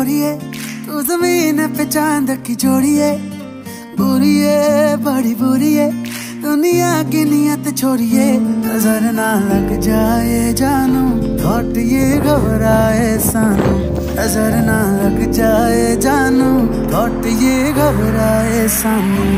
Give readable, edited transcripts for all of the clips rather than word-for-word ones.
गोरिए, तू जमीन पे चांद की जोड़िए। बुरी है बड़ी बुरी है दुनिया की नियत छोड़िए। नजर ना लग जाए जानू थॉट ये घबराए सानू। नजर ना लग जाए जानू थॉट ये घबराए सानू।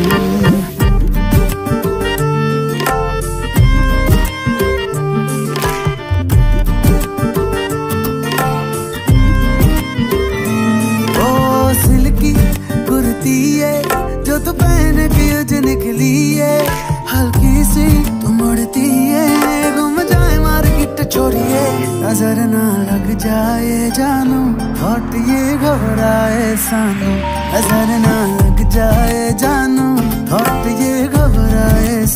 जो तू पहन के उज निकली है, हल्की सी तू मुड़ती है, घूम जाए मार्केट छोड़िए। नजर ना लग जाए जानू थॉट ये घबराए सानू। नजर ना लग जाए जानू थॉट ये घबराए